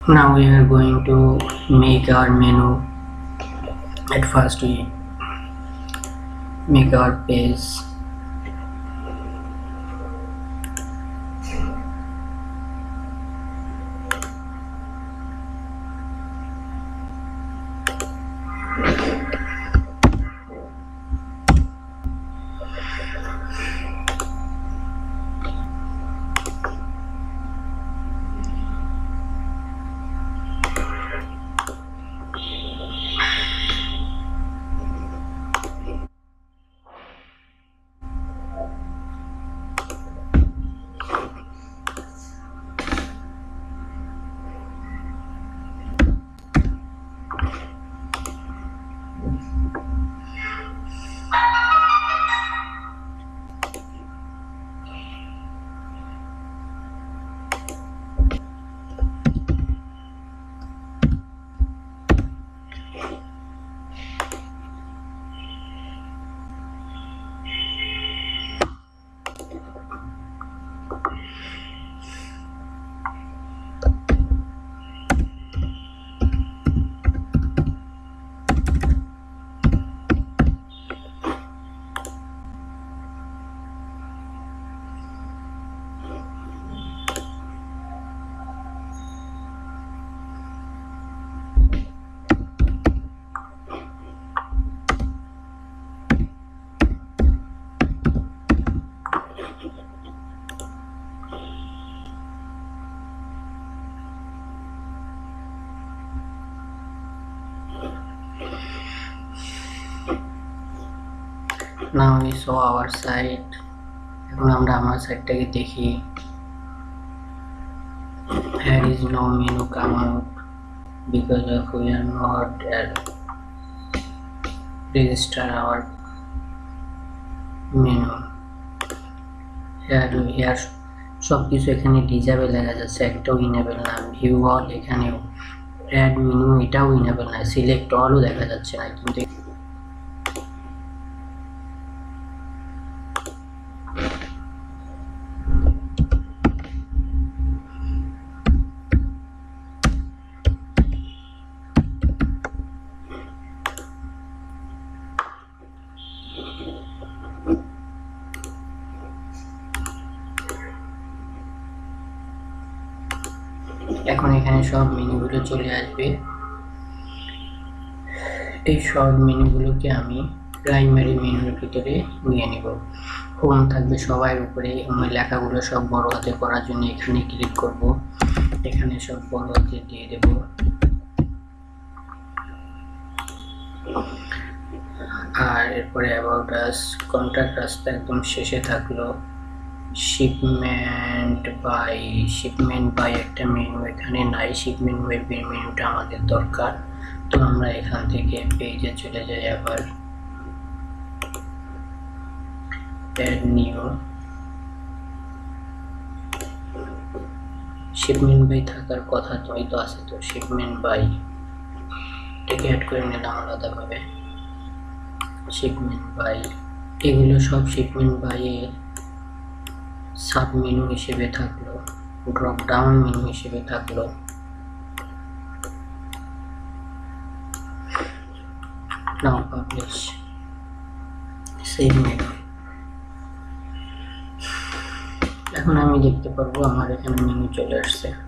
Now we are going to make our menu. At first we make our page. Now we saw our site. এখন আমরা আমার সাইটটাকে দেখি। Here is no menu come out because of we are not register our menu. Here সবকিছু এখানে disable দেখা যাচ্ছে, একটাও enable না। ভিউ অল এখানেও, অ্যাড মেনু এটাও ইনেবল না, সিলেক্ট অলও দেখা যাচ্ছে না। কিন্তু এখন এখানে সব মেনুগুলো চলে আসবে। এই সব মেনুগুলোকে আমি প্রাইমারি মেনুর ভিতরে নিয়ে নেব। হোম থাকবে সবার উপরে। হোমের লেখাগুলো সব বড় হাতে করার জন্য এখানে ক্লিক করব, এখানে সব বড় হাতে দিয়ে দেব। আর এরপরে অ্যাবাউট আস, কন্ট্যাক্ট রাস্তা একদম শেষে থাকলো। শিপমেন্ট বাই একটা মেনু এখানে নাই, শিপমেন্ট বাই মেনুটা আমাদের দরকার। তো আমরা এখান থেকে পেজে চলে যাই, আবার অ্যাড নিউ। শিপমেন্ট বাই থাকার কথা তো হয়তো আছে, তো শিপমেন্ট বাই এটাকে অ্যাড করে নিলাম আলাদাভাবে। শিপমেন্ট বাই এগুলো সব শিপমেন্ট বাই এর সাব মেনু হিসেবে থাকলো, ড্রপ ডাউন মেনু হিসেবে থাকলো। Now publish, save menu. এখন আমি দেখতে পারবো আমার এখানে মেনু চলে আসছে।